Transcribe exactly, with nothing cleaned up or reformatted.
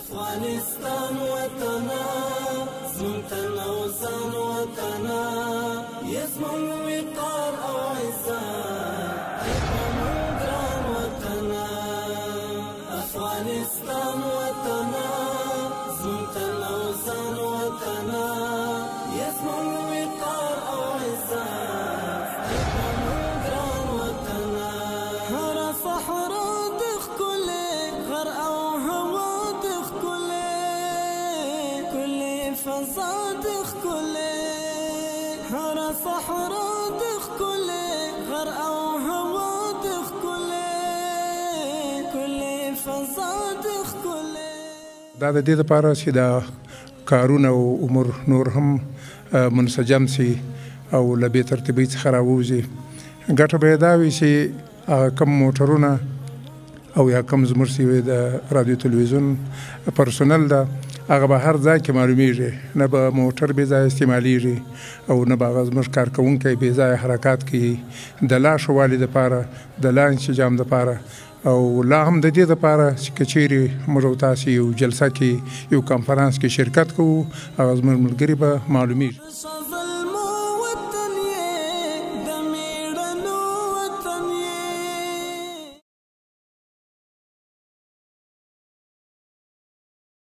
افغانستان وطنا زمتن او ځان وطنا یزمن وقار او عزت ایمن ګران وطنا افغانستان وطنا زمتن او ځان وطنا یزمن وقار او عزت ایمن ګران وطنا هر صحرا دخل غر او فضا دخلي هر صحرا دخلي غر او هوا دخلي كل فضا دخلي دا د دې لپاره چې دا کارونه او امور نور هم منسجم سي او له بې ترتیبۍ څخه راووځي. ګټه به یې دا وي چې کم موټرونه او یا کم زموږ چې د رادیو تلویزیون پرسونل ده هغه به هر ځای کې معلومیږي، نه به موټر بې ځایه استعمالیږي او نه به هغه زموږ کارکوونکی بې ځایه حرکات کوي د لا ښه والي دپاره د لا انسجام دپاره او لا هم د دې دپاره چې که چیرې موږ او تاسې یو جلسه کې یو کنفرانس کې شرکت کوو هغه زموږ ملګري به معلومیږي.